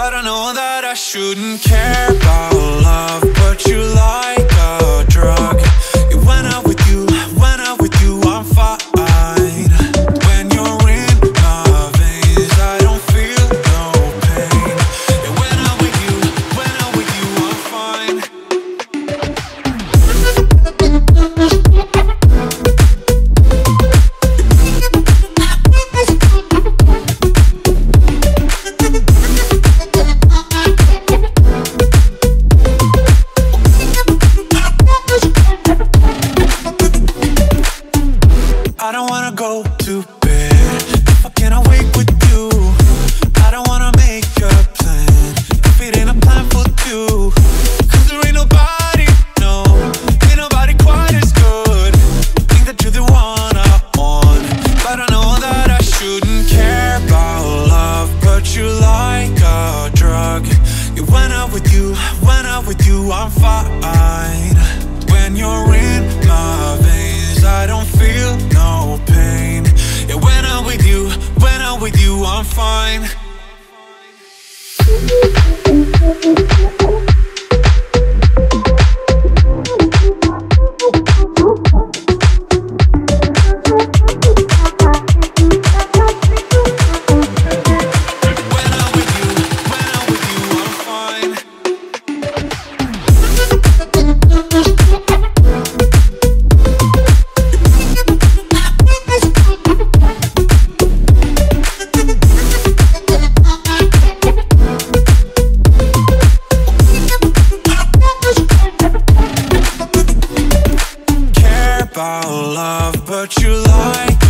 but I know that I shouldn't care about love. But you like a drug. When I'm with you, I'm fine. When you're in my veins, I don't feel no pain. And when I'm with you, I'm fine. I don't wanna go to bed if I cannot wake with you. I don't wanna make a plan if it ain't a plan for two. Cause there ain't nobody, no, ain't nobody quite as good. Think that you're the one I want, but I know that I shouldn't care about love. But you like a drug. Yeah, when I'm with you, I'm fine. When you're in my veins, I don't feel no pain. Yeah, when I'm with you, I'm fine. About love, but you like